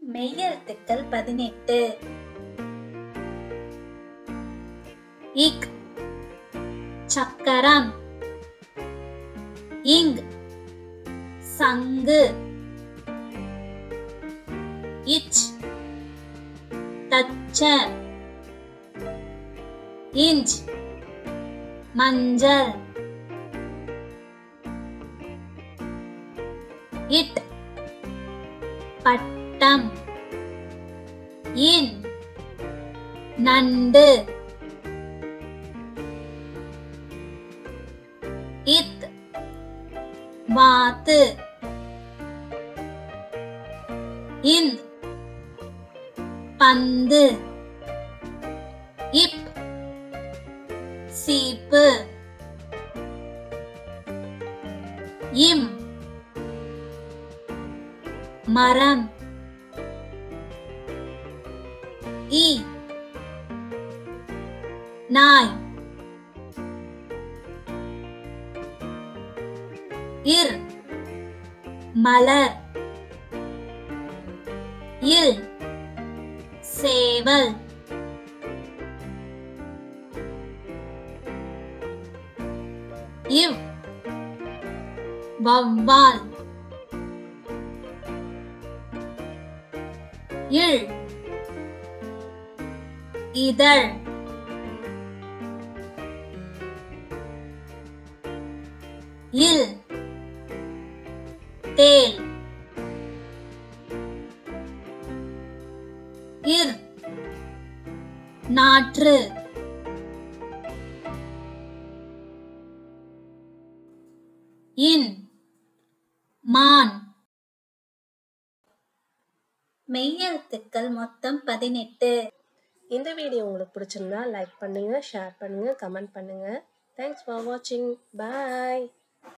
மெய்யெழுத்துக்கள் 18. இக் சக்கரம், இங் சங்கு, இச் தச்சர், இஞ்ச் மஞ்சள், இட் பட்டம், இன் நண்டு, இத் வாத்து, இன் பந்து, இப் சீப்பு, இம் மரம், இ நாய், இர் மலர், இல் சேவல், இவ் வௌவால், இள் இதழ், இல் தேள், இர் நாற்று, இன் மான். மெய்யெழுத்துக்கள் மொத்தம் 18. இந்த வீடியோ உங்களுக்கு பிடிச்சிருந்தா லைக் பண்ணுங்க, ஷேர் பண்ணுங்க, கமெண்ட் பண்ணுங்க. தேங்க்ஸ் ஃபார் வாட்சிங். பாய்.